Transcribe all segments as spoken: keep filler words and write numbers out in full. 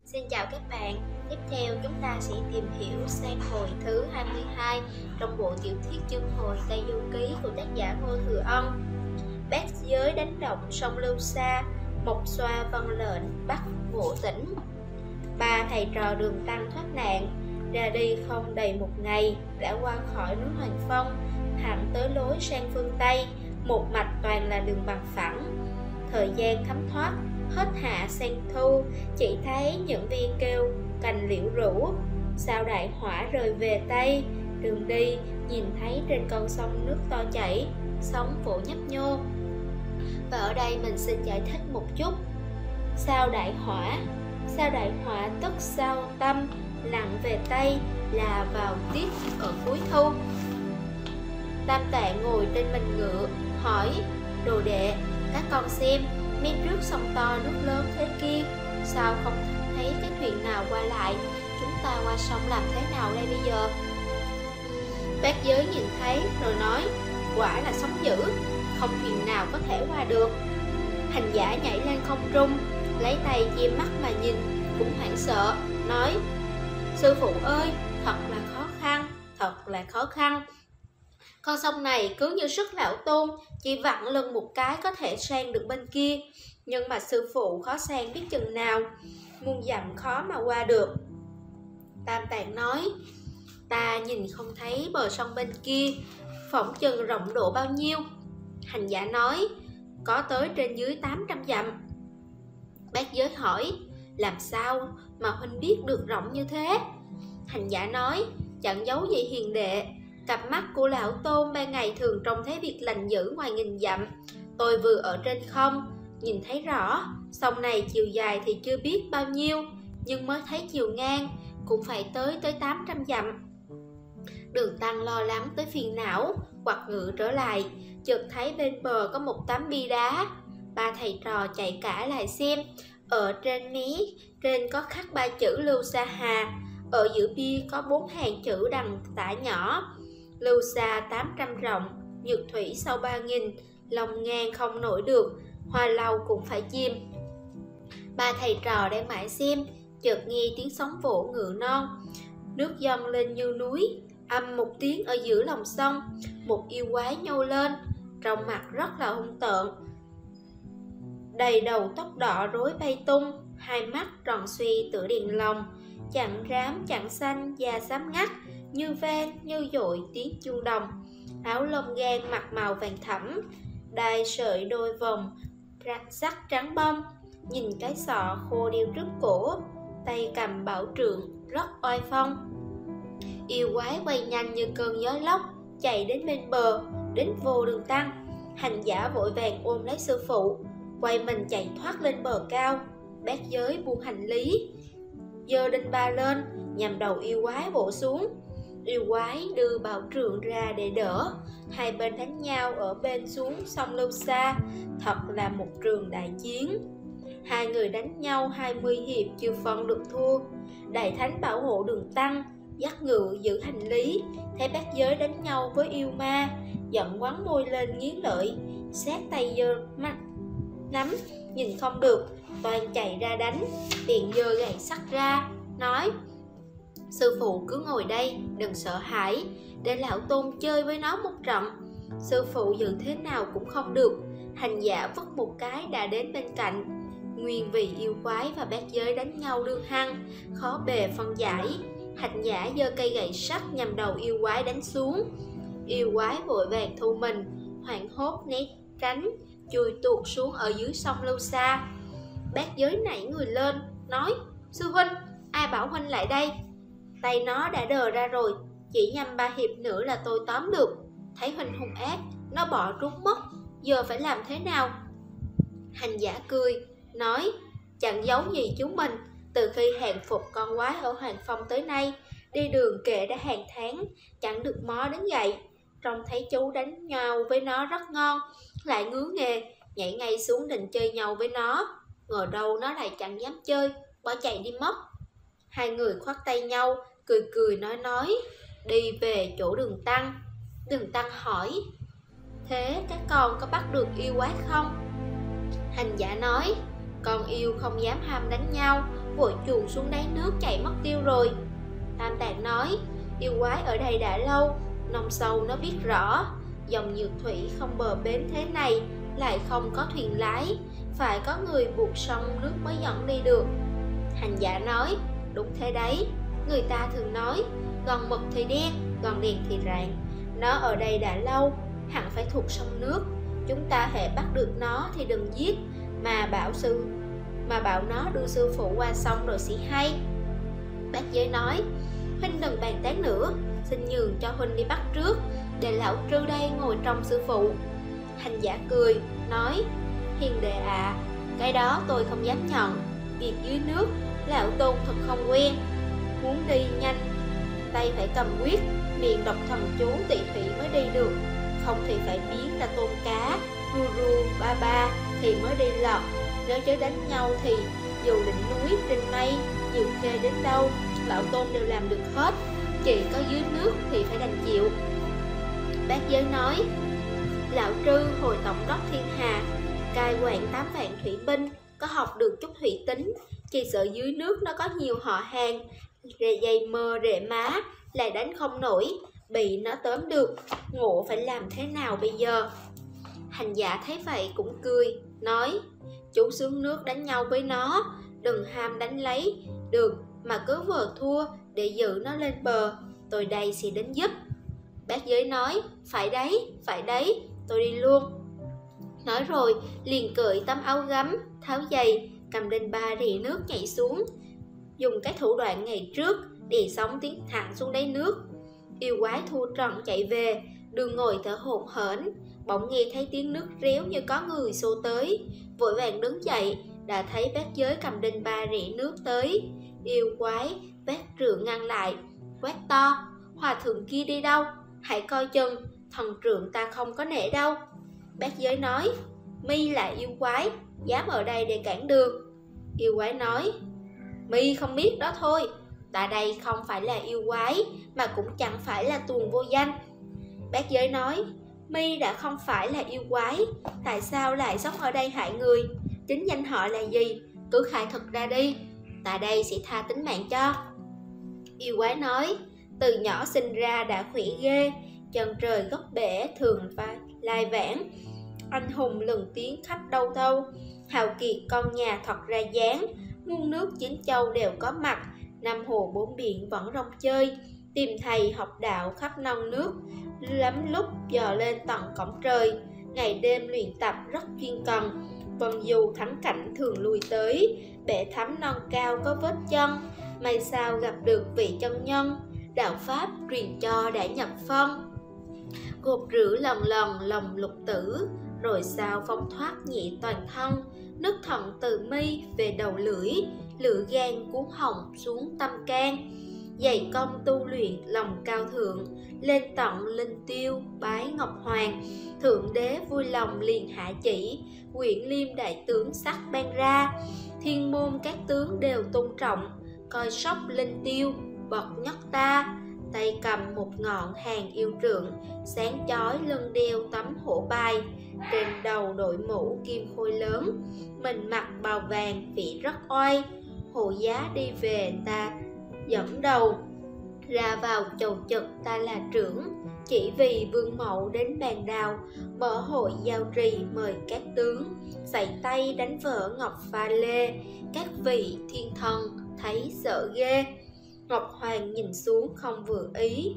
Xin chào các bạn, tiếp theo chúng ta sẽ tìm hiểu sang hồi thứ hai mươi hai trong bộ tiểu thuyết chương hồi Tây Du Ký của tác giả Ngô Thừa Ân. Bát giới đánh động sông Lưu Sa, Mộc Xoa vâng lệnh bắt ngộ tỉnh. Ba thầy trò Đường Tăng thoát nạn, ra đi không đầy một ngày đã qua khỏi núi Hoàng Phong, thẳng tới lối sang phương Tây, một mạch toàn là đường bằng phẳng. Thời gian thấm thoát, hết hạ sang thu, chỉ thấy những viên kêu cành liễu rũ. Sao đại hỏa rời về Tây, đường đi nhìn thấy trên con sông nước to chảy, sóng vỗ nhấp nhô. Và ở đây mình xin giải thích một chút. Sao đại hỏa, sao đại hỏa tức sao tâm, lặn về Tây là vào tiết ở cuối thu. Tam Tạng ngồi trên mình ngựa, hỏi: đồ đệ, các con xem, mấy trước sông to nước lớn thế kia, sao không thấy cái thuyền nào qua lại? Chúng ta qua sông làm thế nào đây bây giờ? Bát giới nhìn thấy rồi nói: quả là sóng dữ, không thuyền nào có thể qua được. Hành giả nhảy lên không trung, lấy tay che mắt mà nhìn, cũng hoảng sợ, nói: sư phụ ơi, thật là khó khăn, thật là khó khăn. Con sông này cứ như sức lão tôn, chỉ vặn lưng một cái có thể sang được bên kia. Nhưng mà sư phụ khó sang biết chừng nào, muôn dặm khó mà qua được. Tam Tạng nói: ta nhìn không thấy bờ sông bên kia, phỏng chừng rộng độ bao nhiêu? Hành giả nói: có tới trên dưới tám trăm dặm. Bát giới hỏi: làm sao mà huynh biết được rộng như thế? Hành giả nói: chẳng giấu gì hiền đệ, cặp mắt của lão tôn ban ngày thường trông thấy việc lành dữ ngoài nghìn dặm. Tôi vừa ở trên không, nhìn thấy rõ, sông này chiều dài thì chưa biết bao nhiêu, nhưng mới thấy chiều ngang, cũng phải tới tới tám trăm dặm. Đường Tăng lo lắng tới phiền não, quặt ngựa trở lại, chợt thấy bên bờ có một tấm bia đá. Ba thầy trò chạy cả lại xem, ở trên mé trên có khắc ba chữ Lưu Sa Hà, ở giữa bia có bốn hàng chữ đằng tả nhỏ: Lưu Sa tám trăm rộng, nhược thủy sâu ba nghìn, lòng ngang không nổi được, hoa lâu cũng phải chìm. Ba thầy trò đang mãi xem, chợt nghe tiếng sóng vỗ ngựa non, nước dâng lên như núi. Âm một tiếng ở giữa lòng sông, một yêu quái nhô lên, trong mặt rất là hung tợn, đầy đầu tóc đỏ rối bay tung, hai mắt tròn xoe tựa đèn lồng, chẳng rám chẳng xanh, da xám ngắt, như vang như dội tiếng chuông đồng. Áo lông gan mặc màu vàng thẫm, đai sợi đôi vòng sắc trắng bông, nhìn cái sọ khô đeo trước cổ, tay cầm bảo trượng rất oai phong. Yêu quái quay nhanh như cơn gió lốc, chạy đến bên bờ, đến vô Đường Tăng. Hành giả vội vàng ôm lấy sư phụ, quay mình chạy thoát lên bờ cao. Bát giới buông hành lý, giơ đinh ba lên, nhằm đầu yêu quái bổ xuống. Yêu quái đưa bảo trượng ra để đỡ, hai bên đánh nhau ở bên xuống sông Lưu Sa, thật là một trường đại chiến. Hai người đánh nhau hai mươi hiệp chưa phân được thua. Đại thánh bảo hộ Đường Tăng, dắt ngựa giữ hành lý, thấy bát giới đánh nhau với yêu ma, giận quắn môi lên nghiến lợi, sát tay giơ mắt nắm, nhìn không được, toàn chạy ra đánh, liền giơ gậy sắt ra, nói: sư phụ cứ ngồi đây, đừng sợ hãi, để lão tôn chơi với nó một trận. Sư phụ dự thế nào cũng không được. Hành giả vứt một cái đã đến bên cạnh. Nguyên vì yêu quái và bát giới đánh nhau đương hăng, khó bề phân giải. Hành giả giơ cây gậy sắt nhằm đầu yêu quái đánh xuống. Yêu quái vội vàng thu mình, hoảng hốt né tránh, chui tuột xuống ở dưới sông Lưu Sa. Bát giới nảy người lên, nói: sư huynh, ai bảo huynh lại đây? Tay nó đã đờ ra rồi, chỉ nhằm ba hiệp nữa là tôi tóm được. Thấy huynh hung ác, nó bỏ trốn mất, giờ phải làm thế nào? Hành giả cười, nói: chẳng giấu gì chúng mình, từ khi hàng phục con quái ở Hoàng Phong tới nay, đi đường kệ đã hàng tháng, chẳng được mó đến gậy. Trông thấy chú đánh nhau với nó rất ngon, lại ngứa nghề, nhảy ngay xuống định chơi nhau với nó. Ngờ đâu nó lại chẳng dám chơi, bỏ chạy đi mất. Hai người khoác tay nhau, cười cười nói nói, đi về chỗ Đường Tăng. Đường Tăng hỏi: thế các con có bắt được yêu quái không? Hành giả nói: con yêu không dám ham đánh nhau, vội chuồn xuống đáy nước chạy mất tiêu rồi. Tam Tạng nói, yêu quái ở đây đã lâu, nông sâu nó biết rõ, dòng Nhược Thủy không bờ bến thế này, lại không có thuyền lái, phải có người buộc sông nước mới dẫn đi được. Hành giả nói, đúng thế đấy, người ta thường nói, gần mực thì đen, gần đèn thì rạng. Nó ở đây đã lâu, hẳn phải thuộc sông nước. Chúng ta hễ bắt được nó thì đừng giết, mà bảo sư mà bảo nó đưa sư phụ qua sông rồi sẽ hay. Bát Giới nói, huynh đừng bàn tán nữa, xin nhường cho huynh đi bắt trước, để lão trư đây ngồi trong sư phụ. Hành giả cười, nói, hiền đệ ạ, à, cái đó tôi không dám nhận. Việc dưới nước, lão tôn thật không quen. Muốn đi nhanh, tay phải cầm quyết, miệng đọc thần chú tỳ thủy mới đi được. Không thì phải biến ra tôm cá, ru ru ba ba thì mới đi lọt. Nếu chớ đánh nhau thì dù đỉnh núi trên mây, nhiều khê đến đâu, lão tôn đều làm được hết. Chỉ có dưới nước thì phải đành chịu. Bát Giới nói, lão trư hồi tổng đốc thiên hà, cai quản tám vạn thủy binh, có học được chút thủy tính, chỉ sợ dưới nước nó có nhiều họ hàng, rề dây mơ rễ má, lại đánh không nổi, bị nó tóm được, ngộ phải làm thế nào bây giờ? Hành giả thấy vậy cũng cười, nói, chú xuống nước đánh nhau với nó, đừng ham đánh lấy được mà cứ vờ thua để giữ nó lên bờ, tôi đây sẽ đến giúp. Bát Giới nói, phải đấy, phải đấy, tôi đi luôn. Nói rồi liền cởi tấm áo gấm, tháo giày, cầm lên ba rỉ nước nhảy xuống, dùng cái thủ đoạn ngày trước để sóng tiến thẳng xuống đáy nước. Yêu quái thua trận chạy về, đường ngồi thở hổn hển, bỗng nghe thấy tiếng nước réo như có người xô tới, vội vàng đứng dậy, đã thấy Bát Giới cầm đinh ba rỉ nước tới. Yêu quái vác trượng ngăn lại, quát to, hòa thượng kia đi đâu, hãy coi chừng, thần trượng ta không có nể đâu. Bát Giới nói, mi là yêu quái, dám ở đây để cản đường. Yêu quái nói, mi không biết đó thôi, tại đây không phải là yêu quái, mà cũng chẳng phải là tuồng vô danh. Bát Giới nói, mi đã không phải là yêu quái, tại sao lại sống ở đây hại người? Chính danh họ là gì? Cứ khai thật ra đi, tại đây sẽ tha tính mạng cho. Yêu quái nói, từ nhỏ sinh ra đã khỏe ghê, chân trời góc bể thường và lai vãng, anh hùng lừng tiếng khắp đâu đâu, hào kiệt con nhà thật ra dáng, muôn nước chín châu đều có mặt, năm hồ bốn biển vẫn rong chơi, tìm thầy học đạo khắp non nước, lắm lúc dò lên tận cổng trời, ngày đêm luyện tập rất chuyên cần. Vân dù thắng cảnh thường lui tới, bể thắm non cao có vết chân, may sao gặp được vị chân nhân, đạo pháp truyền cho đã nhập phân. Gột rửa lần lần lòng lục tử, rồi sao phóng thoát nhị toàn thân, nước thận từ mi về đầu lưỡi, lửa gan cuốn họng xuống tâm can. Dày công tu luyện lòng cao thượng, lên tận linh tiêu bái ngọc hoàng, thượng đế vui lòng liền hạ chỉ, quyển liêm đại tướng sắc ban ra, thiên môn các tướng đều tôn trọng, coi sóc linh tiêu bậc nhất ta. Tay cầm một ngọn hàng yêu trượng, sáng chói lưng đeo tấm hổ bài, trên đầu đội mũ kim khôi lớn, mình mặc bào vàng vị rất oai. Hộ giá đi về ta dẫn đầu, ra vào chầu trực ta là trưởng, chỉ vì vương mẫu đến bàn đào, mở hội giao trì mời các tướng, giày tay đánh vỡ ngọc pha lê, các vị thiên thần thấy sợ ghê. Ngọc Hoàng nhìn xuống không vừa ý,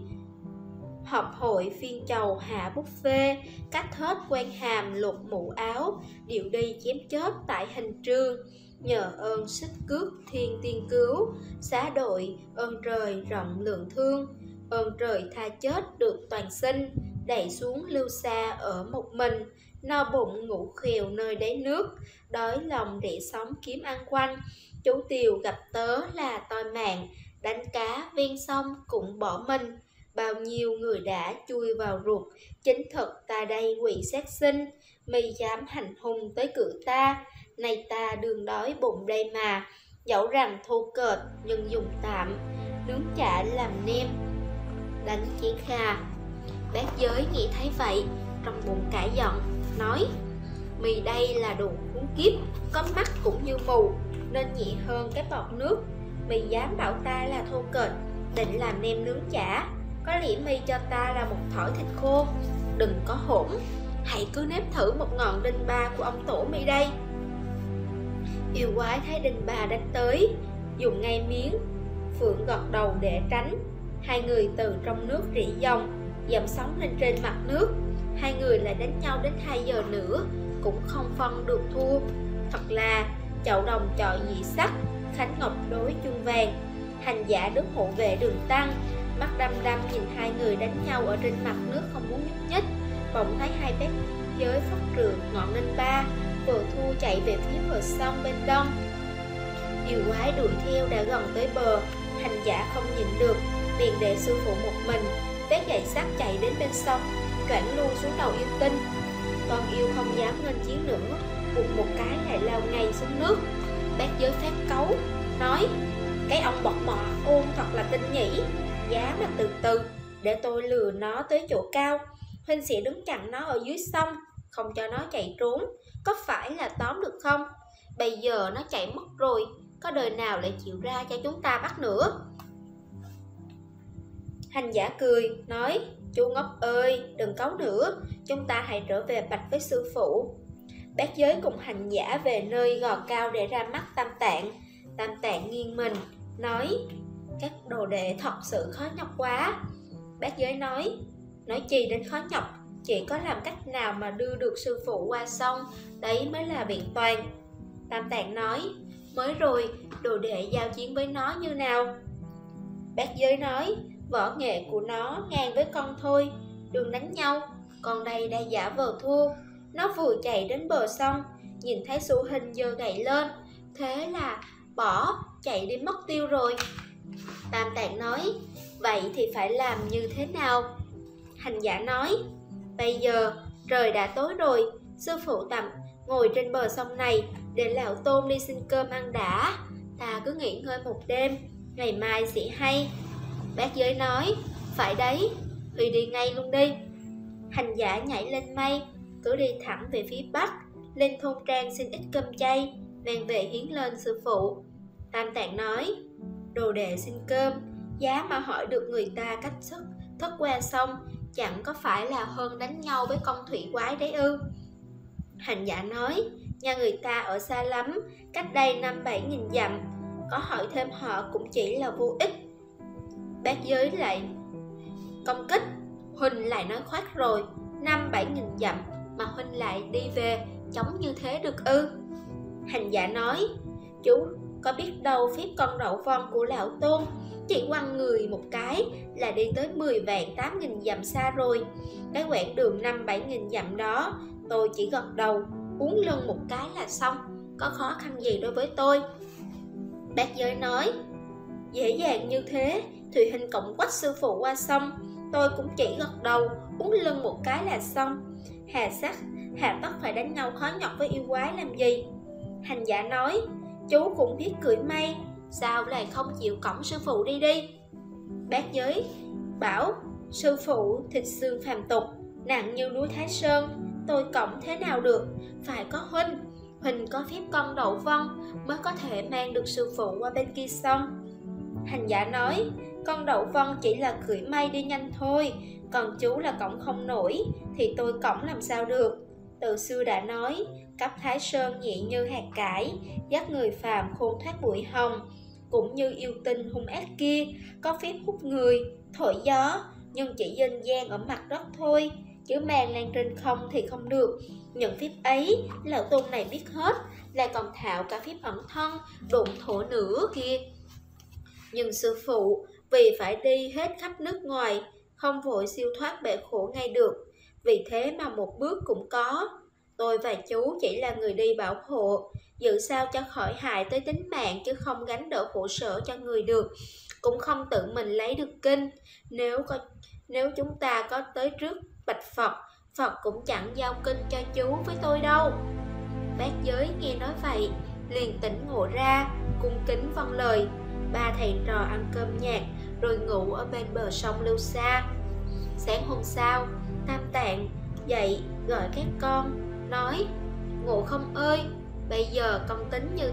họp hội phiên chầu hạ buffet, cắt hết quan hàm lột mũ áo, điệu đi chém chết tại hình trường. Nhờ ơn xích cước thiên tiên cứu, xá đội ơn trời rộng lượng thương, ơn trời tha chết được toàn sinh, đẩy xuống lưu xa ở một mình, no bụng ngủ khèo nơi đáy nước, đói lòng để sống kiếm ăn quanh. Chú Tiều gặp tớ là toi mạng, đánh cá ven sông cũng bỏ mình, bao nhiêu người đã chui vào ruột, chính thực ta đây quỷ sát sinh, mi dám hành hung tới cự ta, nay ta đương đói bụng đây mà, dẫu rằng thô kệch nhưng dùng tạm, nướng chả làm nem, đánh chén kha. Bát Giới nghĩ thấy vậy, trong bụng cãi giận, nói, mi đây là đồ khốn kiếp, có mắt cũng như mù, nên nhẹ hơn cái bọt nước. Mày dám bảo ta là thô kệch, định làm nem nướng chả, có lẽ mày cho ta là một thỏi thịt khô. Đừng có hỗn, hãy cứ nếm thử một ngọn đinh ba của ông tổ mày đây. Yêu quái thấy đinh ba đánh tới, dùng ngay miếng phượng gọt đầu để tránh. Hai người từ trong nước rỉ dòng, dậm sóng lên trên mặt nước. Hai người lại đánh nhau đến hai giờ nữa, cũng không phân được thua. Thật là chậu đồng chọi nhị sắc, Khánh Ngọc đối chuông vàng. Hành giả đứng hộ vệ Đường Tăng, mắt đăm đăm nhìn hai người đánh nhau ở trên mặt nước không muốn nhúc nhích. Bỗng thấy hai bét giới phất rượt ngọn ninh ba, vừa thu chạy về phía bờ sông bên đông. Yêu quái đuổi theo đã gần tới bờ, hành giả không nhịn được, liền để sư phụ một mình, vét gậy sắt chạy đến bên sông, choảng luôn xuống đầu yêu tinh. Con yêu không dám nghênh chiến nữa, buộc một cái lại lao ngay xuống nước. Bát giới phát cấu, nói: cái ông bọt mọ ôn thật là tinh nhỉ, giá mà từ từ, để tôi lừa nó tới chỗ cao. Huynh sẽ đứng chặn nó ở dưới sông, không cho nó chạy trốn, có phải là tóm được không? Bây giờ nó chạy mất rồi, có đời nào lại chịu ra cho chúng ta bắt nữa? Hành giả cười, nói: chú ngốc ơi, đừng cáu nữa, chúng ta hãy trở về bạch với sư phụ. Bát giới cùng hành giả về nơi gò cao để ra mắt Tam Tạng. Tam Tạng nghiêng mình, nói: các đồ đệ thật sự khó nhọc quá. Bát giới nói: nói chi đến khó nhọc, chỉ có làm cách nào mà đưa được sư phụ qua sông, đấy mới là viện toàn. Tam Tạng nói: mới rồi, đồ đệ giao chiến với nó như nào? Bát giới nói: võ nghệ của nó ngang với con thôi, đừng đánh nhau, con đây đã giả vờ thua. Nó vừa chạy đến bờ sông, nhìn thấy Sư Huynh giơ gậy lên, thế là bỏ, chạy đi mất tiêu rồi. Tam Tạng nói: vậy thì phải làm như thế nào? Hành giả nói: bây giờ trời đã tối rồi, sư phụ tạm ngồi trên bờ sông này để lão tôn đi xin cơm ăn đã. Ta cứ nghỉ ngơi một đêm, ngày mai sẽ hay. Bát giới nói: phải đấy, Huy đi ngay luôn đi. Hành giả nhảy lên mây, cứ đi thẳng về phía bắc, lên thôn trang xin ít cơm chay, mang về hiến lên sư phụ. Tam Tạng nói: đồ đệ xin cơm, giá mà hỏi được người ta cách thức thức qua sông, chẳng có phải là hơn đánh nhau với con thủy quái đấy ư? Hành giả nói: nhà người ta ở xa lắm, cách đây năm bảy nghìn dặm, có hỏi thêm họ cũng chỉ là vô ích. Bát giới lại công kích: Huynh lại nói khoác rồi, năm bảy nghìn dặm mà Huynh lại đi về chống như thế được ư? Hành giả nói: chú có biết đâu phép con đậu vong của lão tôn, chỉ quăng người một cái là đi tới mười vạn tám nghìn dặm xa rồi. Cái quãng đường năm bảy nghìn dặm đó, tôi chỉ gật đầu, uốn lưng một cái là xong, có khó khăn gì đối với tôi? Bát giới nói: dễ dàng như thế, Thùy Hình cộng quách sư phụ qua sông, tôi cũng chỉ gật đầu, uốn lưng một cái là xong. Hà sắc, hà tất phải đánh nhau khó nhọc với yêu quái làm gì? Hành giả nói: chú cũng biết cưỡi mây, sao lại không chịu cõng sư phụ đi đi? Bát giới bảo: sư phụ thịt xương phàm tục, nặng như núi Thái Sơn, tôi cõng thế nào được? Phải có Huynh, Huynh có phép con đậu vong mới có thể mang được sư phụ qua bên kia sông. Hành giả nói: con đậu vong chỉ là cưỡi mây đi nhanh thôi, còn chú là cõng không nổi, thì tôi cõng làm sao được? Từ xưa đã nói: cấp Thái Sơn nhẹ như hạt cải, dắt người phàm khôn thoát bụi hồng. Cũng như yêu tinh hung ác kia, có phép hút người, thổi gió, nhưng chỉ dân gian ở mặt đất thôi, chứ mang lên trên không thì không được. Những phép ấy lão tôn này biết hết, lại còn thạo cả phép ẩn thân, độn thổ nữa kia. Nhưng sư phụ vì phải đi hết khắp nước ngoài, không vội siêu thoát bể khổ ngay được, vì thế mà một bước cũng có. Tôi và chú chỉ là người đi bảo hộ, giữ sao cho khỏi hại tới tính mạng, chứ không gánh đỡ khổ sở cho người được, cũng không tự mình lấy được kinh. Nếu có, nếu chúng ta có tới trước bạch Phật, Phật cũng chẳng giao kinh cho chú với tôi đâu. Bát giới nghe nói vậy, liền tỉnh ngộ ra, cung kính vâng lời. Ba thầy trò ăn cơm nhạt, rồi ngủ ở bên bờ sông Lưu Sa. Sáng hôm sau, Tam Tạng dậy gọi các con, nói: Ngộ Không ơi, bây giờ con tính như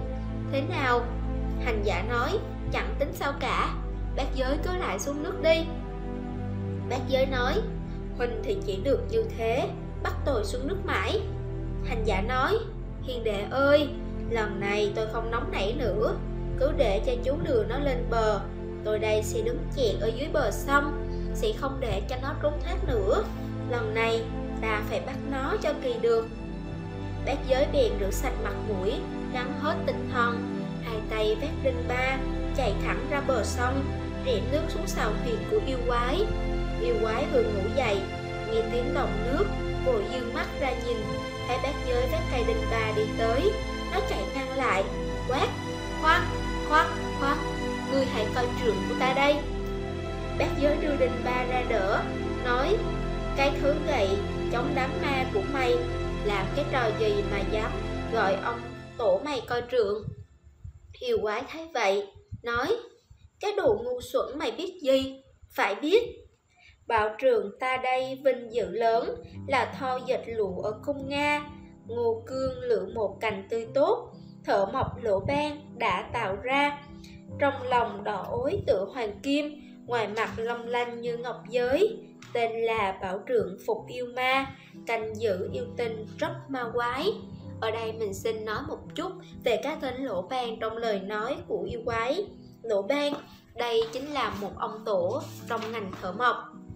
Thế nào? Hành giả nói, chẳng tính sao cả, bác giới cứ lại xuống nước đi. Bác giới nói, huynh thì chỉ được như thế, bắt tôi xuống nước mãi. Hành giả nói, hiền đệ ơi, lần này tôi không nóng nảy nữa, cứ để cho chú lừa nó lên bờ. Tôi đây sẽ đứng chẹt ở dưới bờ sông, sẽ không để cho nó trốn thoát nữa. Lần này ta phải bắt nó cho kỳ được. Bác giới bèn rửa sạch mặt mũi, gắng hết tinh thần, hai tay vác đinh ba, chạy thẳng ra bờ sông, rẽ nước xuống sào thuyền của yêu quái. Yêu quái vừa ngủ dậy, nghe tiếng động nước, vội dương mắt ra nhìn, thấy bác giới vác cây đinh ba đi tới. Nó chạy ngăn lại, quát, khoan, khoan, khoan, ngươi hãy coi trượng của ta đây. Bác giới đưa đinh ba ra đỡ, nói, cái thứ gậy chống đám ma của mày làm cái trò gì mà dám gọi ông tổ mày coi trượng. Yêu quái thấy vậy, nói, cái đồ ngu xuẩn mày biết gì, phải biết. Bảo trường ta đây vinh dự lớn là tho dệt lụa ở cung Nga, ngô cương lựa một cành tươi tốt, thợ mộc lỗ ban đã tạo ra. Trong lòng đỏ ối tựa hoàng kim, ngoài mặt long lanh như ngọc giới, tên là Bảo Trượng phục yêu ma, canh giữ yêu tinh rất ma quái. Ở đây mình xin nói một chút về cái tên Lỗ Ban trong lời nói của yêu quái. Lỗ Ban đây chính là một ông tổ trong ngành thợ mộc.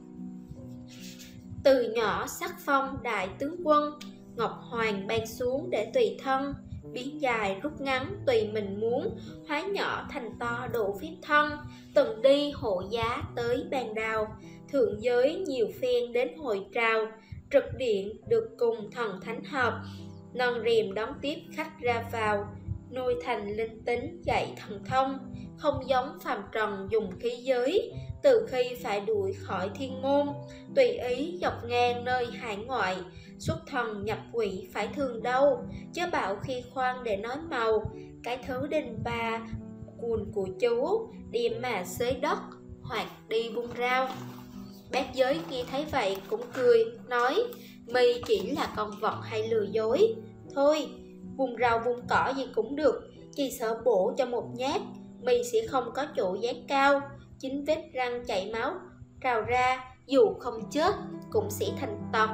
Từ nhỏ sắc phong đại tướng quân, ngọc hoàng ban xuống để tùy thân, biến dài rút ngắn tùy mình muốn, hóa nhỏ thành to độ phép thân. Từng đi hộ giá tới bàn đào, thượng giới nhiều phen đến hội trào, trực điện được cùng thần thánh hợp, nâng rèm đón tiếp khách ra vào, nuôi thành linh tính dạy thần thông. Không giống phàm trần dùng khí giới, từ khi phải đuổi khỏi thiên môn, tùy ý dọc ngang nơi hải ngoại, xuất thần nhập quỷ phải thường đâu, chứ bảo khi khoan để nói màu, cái thứ đinh ba cuồn của chú đem mà xới đất hoặc đi bung rau. Bác giới nghe thấy vậy cũng cười, nói, mi chỉ là con vật hay lừa dối. Thôi, bung rau bung cỏ gì cũng được, chỉ sợ bổ cho một nhát, mi sẽ không có chỗ dán cao, chính vết răng chảy máu trào ra, dù không chết cũng sẽ thành tật.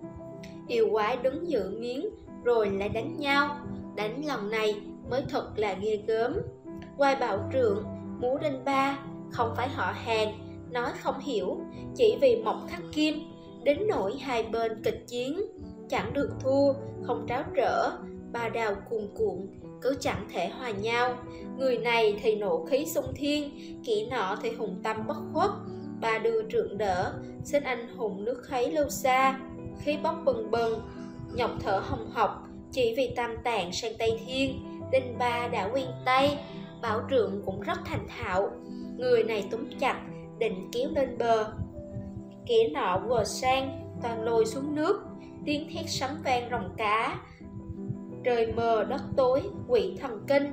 Yêu quái đứng dự miếng rồi lại đánh nhau, đánh lần này mới thật là ghê gớm. Ngoài Bảo Trượng, múa đinh ba không phải họ hàng, nói không hiểu, chỉ vì mộc khắc kim, đến nỗi hai bên kịch chiến, chẳng được thua, không tráo trở, ba đào cuồn cuộn, cứ chẳng thể hòa nhau. Người này thì nộ khí xung thiên, kẻ nọ thì hùng tâm bất khuất, ba đưa trượng đỡ, xin anh hùng nước khấy lâu xa, khí bốc bừng bừng, nhọc thở hồng hộc, chỉ vì tam tạng sang Tây Thiên. Đinh ba đã quen tay, Bảo Trượng cũng rất thành thạo, người này túm chặt, định kéo lên bờ, kẻ nọ vồ sang, toàn lôi xuống nước, tiếng thét sấm vang ròng cá. Trời mờ đất tối, quỷ thần kinh.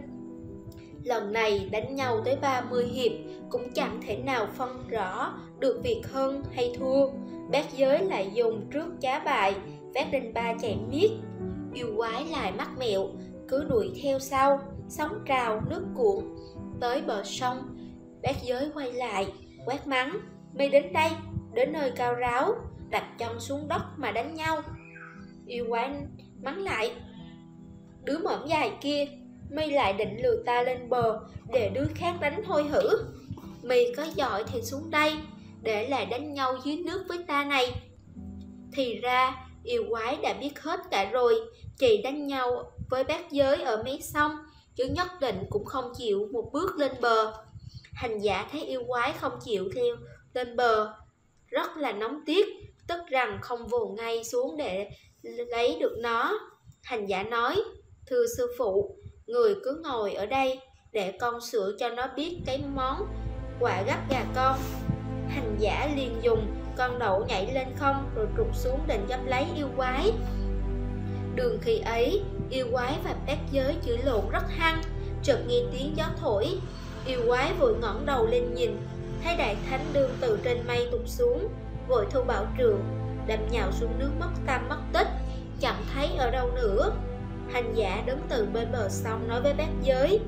Lần này đánh nhau tới ba mươi hiệp, cũng chẳng thể nào phân rõ được việc hơn hay thua. Bác giới lại dùng trước trá bại, vác đinh ba chạy miết. Yêu quái lại mắc mẹo, cứ đuổi theo sau, sóng trào nước cuộn. Tới bờ sông, bác giới quay lại, quát mắng, mi đến đây, đến nơi cao ráo, đặt chân xuống đất mà đánh nhau. Yêu quái mắng lại, đứa mõm dài kia, mi lại định lừa ta lên bờ để đứa khác đánh thôi hử? Mi có giỏi thì xuống đây, để lại đánh nhau dưới nước với ta này. Thì ra yêu quái đã biết hết cả rồi, chỉ đánh nhau với bác giới ở mé sông, chứ nhất định cũng không chịu một bước lên bờ. Hành giả thấy yêu quái không chịu theo lên bờ, rất là nóng tiếc, tức rằng không vồ ngay xuống để lấy được nó. Hành giả nói, thưa sư phụ, người cứ ngồi ở đây để con sửa cho nó biết cái món quả gắp gà con. Hành giả liền dùng con đậu nhảy lên không rồi trục xuống định gấp lấy yêu quái. Đường khi ấy, yêu quái và bác giới chửi lộn rất hăng, chợt nghe tiếng gió thổi. Yêu quái vội ngẩng đầu lên nhìn, thấy đại thánh đương từ trên mây tụt xuống, vội thu Bảo Trượng, đâm nhào xuống nước mất tâm mất tích, chẳng thấy ở đâu nữa. Hành giả đứng từ bên bờ sông nói với bác giới,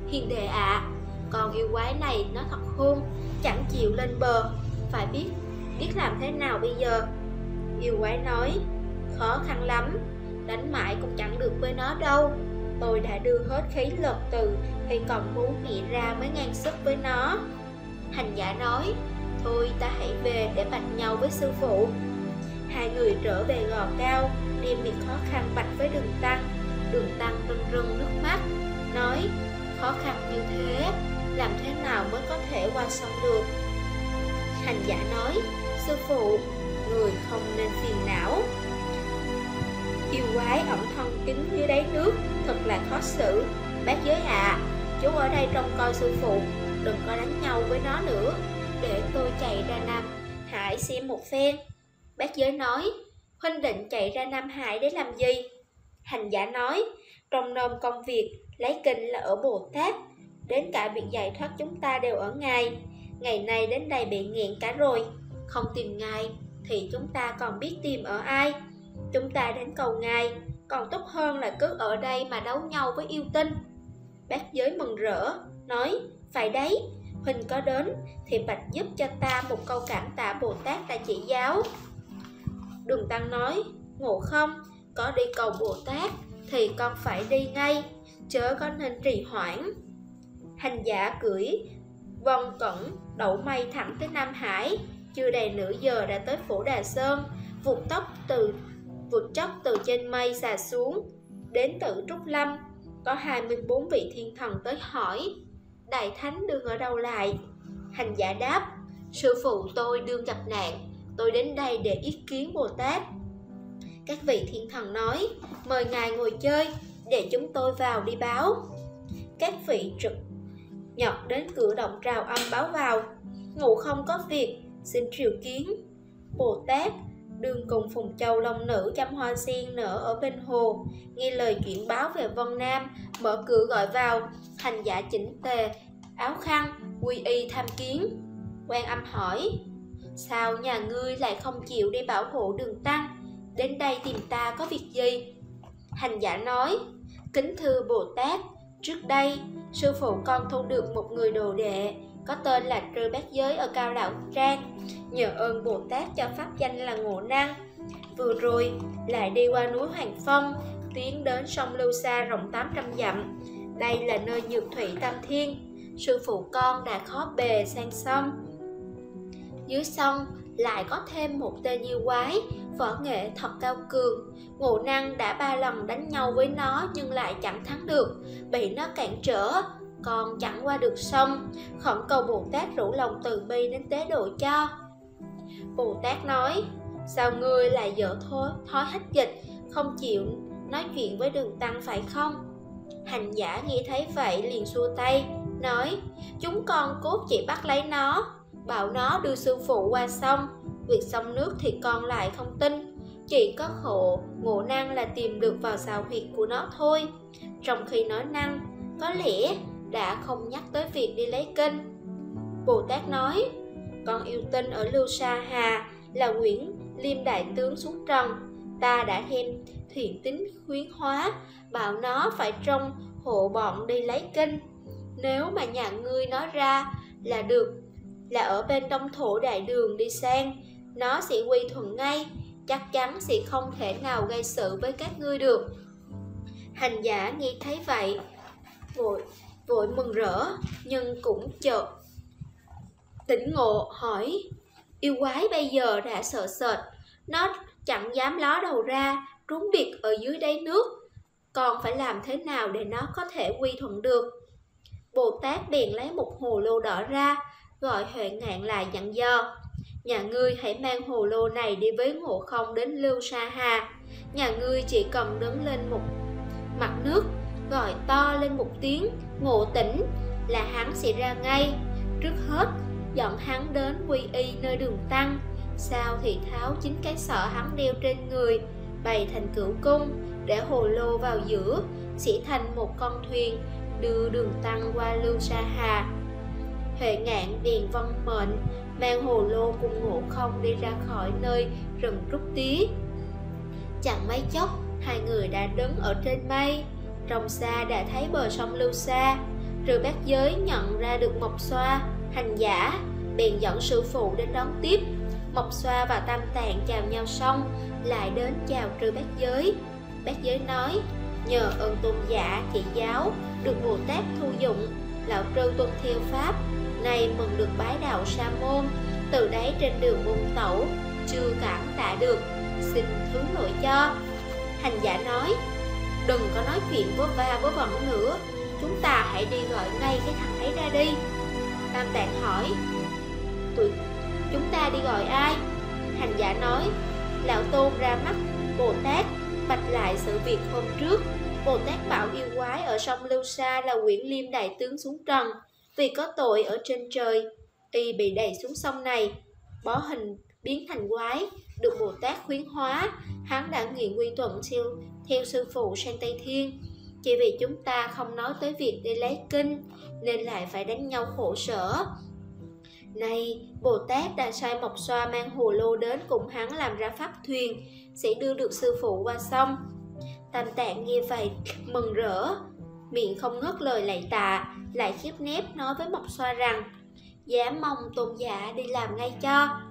Hiền đệ ạ, à, con yêu quái này nó thật hung, chẳng chịu lên bờ, phải biết biết làm thế nào bây giờ? Yêu quái nói, khó khăn lắm, đánh mãi cũng chẳng được với nó đâu. Tôi đã đưa hết khí lực từ khi còn bú mẹ ra mới ngang sức với nó. Hành giả nói, thôi ta hãy về để bạch nhau với sư phụ. Hai người trở về gò cao, đem việc khó khăn bạch với Đường Tăng. Đường Tăng rưng rưng nước mắt, nói, khó khăn như thế, làm thế nào mới có thể qua sông được? Hành giả nói, sư phụ, người không nên phiền não. Yêu quái ẩn thân kín dưới đáy nước, thật là khó xử. Bác giới ạ, à, chú ở đây trông coi sư phụ, đừng có đánh nhau với nó nữa, để tôi chạy ra Nam Hải xem một phen. Bác giới nói, huynh định chạy ra Nam Hải để làm gì? Hành giả nói, trong nôm công việc lấy kinh là ở Bồ Tát, đến cả việc giải thoát chúng ta đều ở Ngài. Ngày nay đến đây bị nghẹn cả rồi, không tìm Ngài thì chúng ta còn biết tìm ở ai? Chúng ta đến cầu Ngài, còn tốt hơn là cứ ở đây mà đấu nhau với yêu tinh. Bác giới mừng rỡ, nói, phải đấy, huynh có đến thì bạch giúp cho ta một câu cảm tạ Bồ Tát đã chỉ giáo. Đường Tăng nói, Ngộ Không, có đi cầu Bồ Tát thì con phải đi ngay, chớ có nên trì hoãn. Hành giả cưỡi vân cẩn đậu mây thẳng tới Nam Hải, chưa đầy nửa giờ đã tới Phổ Đà Sơn, vụt tốc từ vụt chốc từ trên mây xà xuống, đến tự Trúc Lâm. Có hai mươi bốn vị thiên thần tới hỏi, Đại Thánh đương ở đâu lại? Hành giả đáp, sư phụ tôi đương gặp nạn, tôi đến đây để ý kiến Bồ Tát. Các vị thiên thần nói, mời ngài ngồi chơi, để chúng tôi vào đi báo. Các vị trực nhật đến cửa động trào âm báo vào, Ngộ Không có việc, xin triều kiến. Bồ Tát đương cùng Phùng Châu Long Nữ chăm hoa sen nở ở bên hồ, nghe lời chuyển báo về Vân Nam, mở cửa gọi vào. Hành giả chỉnh tề áo khăn, quy y tham kiến. Quan Âm hỏi, sao nhà ngươi lại không chịu đi bảo hộ Đường Tăng, đến đây tìm ta có việc gì? Hành giả nói, kính thưa Bồ Tát, trước đây sư phụ con thu được một người đồ đệ có tên là Trư Bát Giới ở Cao Lão Trang, nhờ ơn Bồ Tát cho pháp danh là Ngộ Năng. Vừa rồi lại đi qua núi Hoàng Phong, tiến đến sông Lưu Sa rộng tám trăm dặm. Đây là nơi Nhược Thủy Tam Thiên. Sư phụ con đã khó bề sang sông. Dưới sông lại có thêm một tên yêu quái, võ nghệ thật cao cường. Ngộ Năng đã ba lần đánh nhau với nó nhưng lại chẳng thắng được, bị nó cản trở, còn chẳng qua được sông. Khẩn cầu Bồ Tát rủ lòng từ bi đến tế độ cho. Bồ Tát nói, sao ngươi lại dở thói, thói hách dịch, không chịu nói chuyện với Đường Tăng phải không? Hành giả nghe thấy vậy liền xua tay, nói, chúng con cốt chỉ bắt lấy nó, bảo nó đưa sư phụ qua sông. Việc sông nước thì con lại không tin, chỉ có hộ Ngộ Năng là tìm được vào xào huyệt của nó thôi. Trong khi nói năng, có lẽ đã không nhắc tới việc đi lấy kinh. Bồ Tát nói, con yêu tinh ở Lưu Sa Hà là Nguyễn Liêm đại tướng xuống trần, ta đã thêm thiện tính khuyến hóa, bảo nó phải trông hộ bọn đi lấy kinh. Nếu mà nhà ngươi nói ra là được, là ở bên Đông Thổ Đại Đường đi sang, nó sẽ quy thuận ngay, chắc chắn sẽ không thể nào gây sự với các ngươi được. Hành giả nghe thấy vậy, vội vội mừng rỡ, nhưng cũng chợt tỉnh ngộ hỏi, yêu quái bây giờ đã sợ sệt, nó chẳng dám ló đầu ra, trốn biệt ở dưới đáy nước, còn phải làm thế nào để nó có thể quy thuận được? Bồ Tát bèn lấy một hồ lô đỏ ra, gọi Huệ Ngạn lại dặn dò, nhà ngươi hãy mang hồ lô này đi với Ngộ Không đến Lưu Sa Hà. Nhà ngươi chỉ cần đứng lên một mặt nước, gọi to lên một tiếng Ngộ Tỉnh là hắn sẽ ra ngay. Trước hết dẫn hắn đến quy y nơi Đường Tăng, sau thì tháo chính cái sọ hắn đeo trên người, bày thành cửu cung, để hồ lô vào giữa, sẽ thành một con thuyền đưa Đường Tăng qua Lưu Sa Hà. Huệ Ngạn điền vân mệnh, mang hồ lô cùng Ngộ Không đi ra khỏi nơi rừng Trúc Tía. Chẳng mấy chốc, hai người đã đứng ở trên mây, trong xa đã thấy bờ sông Lưu Sa. Trừ Bát Giới nhận ra được Mộc Xoa, hành giả, bèn dẫn sư phụ đến đón tiếp. Mộc Xoa và Tam Tạng chào nhau xong, lại đến chào Trừ Bát Giới. Bát Giới nói: nhờ ơn tôn giả chỉ giáo, được Bồ Tát thu dụng, lão Trư tuân theo pháp, nay mừng được bái đạo sa môn. Từ đấy trên đường buôn tẩu, chưa cảm tạ được, xin thứ lỗi cho. Hành giả nói: đừng có nói chuyện vớ va vớ vẩn nữa, chúng ta hãy đi gọi ngay cái thằng ấy ra đi. Tam Tạng hỏi: tụi chúng ta đi gọi ai? Hành giả nói: lão tôn ra mắt Bồ Tát, bạch lại sự việc hôm trước. Bồ Tát bảo yêu quái ở sông Lưu Sa là Quyển Liêm đại tướng xuống trần, vì có tội ở trên trời, y bị đày xuống sông này, bó hình biến thành quái, được Bồ Tát khuyến hóa. Hắn đã nguyện quy thuận theo, theo sư phụ sang Tây Thiên. Chỉ vì chúng ta không nói tới việc đi lấy kinh, nên lại phải đánh nhau khổ sở. Này, Bồ Tát đã sai Mộc Xoa mang hồ lô đến cùng hắn làm ra pháp thuyền, sẽ đưa được sư phụ qua sông. Tam Tạng nghe vậy mừng rỡ, miệng không ngớt lời lạy tạ, lại khiếp nép nói với Mộc Xoa rằng: giá mong tôn giả đi làm ngay cho.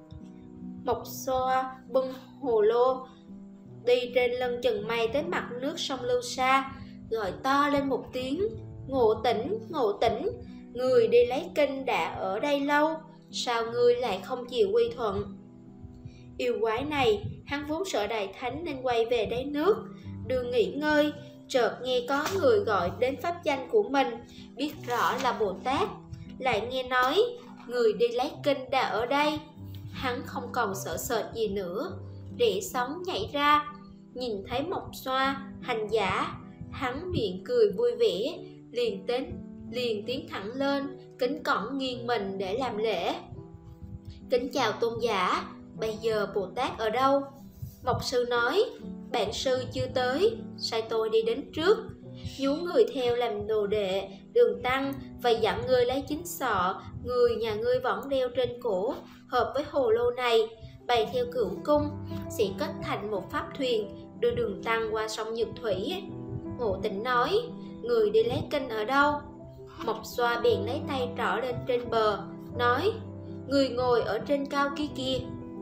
Mộc Xoa bưng hồ lô đi trên lưng chừng mây tới mặt nước sông Lưu Sa, gọi to lên một tiếng: ngộ tỉnh, ngộ tỉnh, người đi lấy kinh đã ở đây lâu, sao ngươi lại không chịu quy thuận? Yêu quái này, hắn vốn sợ Đại Thánh nên quay về đáy nước, đường nghỉ ngơi, chợt nghe có người gọi đến pháp danh của mình, biết rõ là Bồ Tát. Lại nghe nói người đi lấy kinh đã ở đây, hắn không còn sợ sệt gì nữa, rẽ sóng nhảy ra, nhìn thấy Mộc Xoa, hành giả, hắn miệng cười vui vẻ, liền đến liền tiến thẳng lên, kính cẩn nghiêng mình để làm lễ. Kính chào tôn giả, bây giờ Bồ Tát ở đâu? Mộc sư nói: bạn sư chưa tới, sai tôi đi đến trước, nhú người theo làm đồ đệ, Đường Tăng, và dặn ngươi lấy chính sọ người nhà ngươi vẫn đeo trên cổ, hợp với hồ lô này, bày theo cửu cung, sẽ kết thành một pháp thuyền, đưa Đường Tăng qua sông Nhật Thủy. Ngộ Tĩnh nói: người đi lấy kinh ở đâu? Mộc Xoa bèn lấy tay trỏ lên trên bờ, nói: người ngồi ở trên cao kia kia.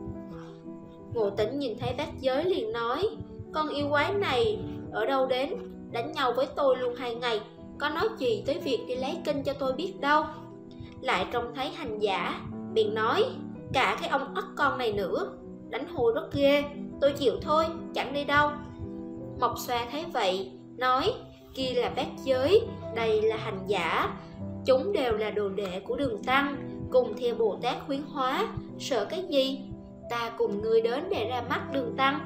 Ngộ Tĩnh nhìn thấy Bát Giới liền nói: con yêu quái này ở đâu đến, đánh nhau với tôi luôn hai ngày, có nói gì tới việc đi lấy kinh cho tôi biết đâu. Lại trông thấy hành giả, bèn nói: cả cái ông ất con này nữa, đánh hôi rất ghê, tôi chịu thôi, chẳng đi đâu. Mộc Xoa thấy vậy, nói: kia là Bát Giới, đây là hành giả, chúng đều là đồ đệ của Đường Tăng, cùng theo Bồ Tát khuyến hóa, sợ cái gì? Ta cùng ngươi đến để ra mắt Đường Tăng.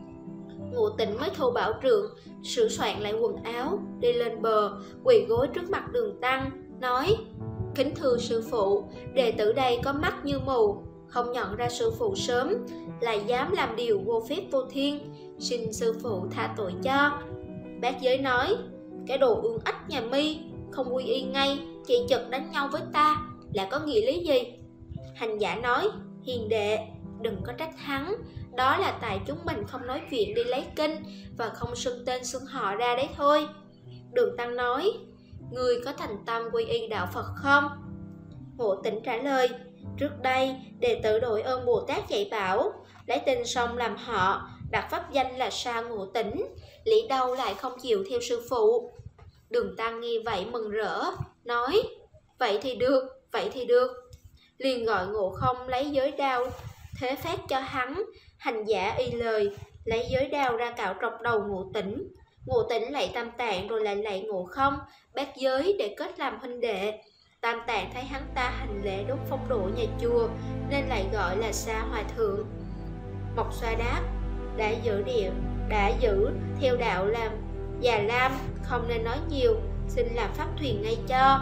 Ngộ Tĩnh mới thu bảo trượng, sửa soạn lại quần áo, đi lên bờ, quỳ gối trước mặt Đường Tăng, nói: kính thưa sư phụ, đệ tử đây có mắt như mù, không nhận ra sư phụ sớm, lại dám làm điều vô phép vô thiên, xin sư phụ tha tội cho. Bát Giới nói: cái đồ ương ách nhà mi, không quy y ngay, chỉ chật đánh nhau với ta, là có nghĩa lý gì? Hành giả nói: hiền đệ, đừng có trách hắn, đó là tại chúng mình không nói chuyện đi lấy kinh và không xưng tên xưng họ ra đấy thôi. Đường Tăng nói: người có thành tâm quy y đạo Phật không? Ngộ Tĩnh trả lời: trước đây đệ tử đội ơn Bồ Tát dạy bảo, lấy tên sông làm họ, đặt pháp danh là Sa Ngộ Tĩnh, lý đâu lại không chịu theo sư phụ. Đường Tăng nghe vậy mừng rỡ, nói: vậy thì được, vậy thì được. Liền gọi Ngộ Không lấy giới đao thế phát cho hắn. Hành giả y lời, lấy giới đao ra cạo trọc đầu Ngộ Tĩnh. Ngộ Tĩnh lạy Tam Tạng rồi lại lạy Ngộ Không, Bát Giới để kết làm huynh đệ. Tam Tạng thấy hắn ta hành lễ đốt phong độ nhà chùa, nên lại gọi là Sa Hòa Thượng. Mộc Xoa đáp: đã giữ điệu, đã giữ theo đạo làm già lam, không nên nói nhiều, xin làm pháp thuyền ngay cho.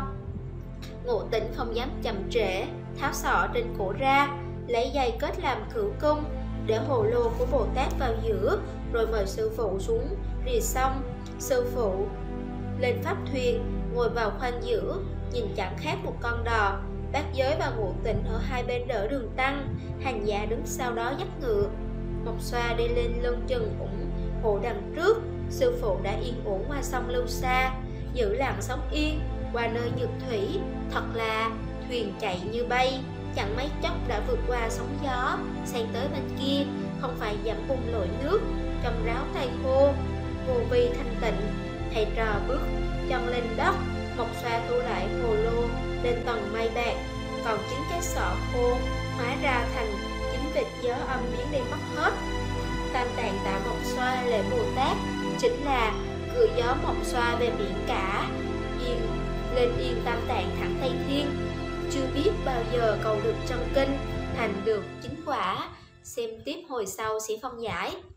Ngộ Tĩnh không dám chậm trễ, tháo sọ trên cổ ra, lấy dây kết làm cửu cung, để hồ lô của Bồ Tát vào giữa, rồi mời sư phụ xuống rìa xong. Sư phụ lên pháp thuyền, ngồi vào khoang giữa, nhìn chẳng khác một con đò. Bát Giới và Ngộ Tĩnh ở hai bên đỡ Đường Tăng, hành giả đứng sau đó dắt ngựa. Mộc Xoa đi lên lưng chừng ủng hộ đằng trước. Sư phụ đã yên ổn qua sông Lưu Sa, giữ lặng sóng yên, qua nơi nhược thủy, thật là thuyền chạy như bay, chẳng mấy chốc đã vượt qua sóng gió, sang tới bên kia, không phải dẫm bùn lội nước, trong ráo tay khô, vô vi thanh tịnh. Thầy trò bước chân lên đất, Mộc Xoa thu lại hồ lô lên tầng mây bạc, còn chín cái sọ khô hóa ra thành chín vệt gió âm biến đi mất hết. Tam Tạng tạ Mộc Xoa lễ Bồ Tát chính là cửa gió Mộc Xoa về biển cả, yên lên yên Tam Tạng thẳng Tây Thiên. Chưa biết bao giờ cầu được chân kinh, thành được chính quả. Xem tiếp hồi sau sẽ phân giải.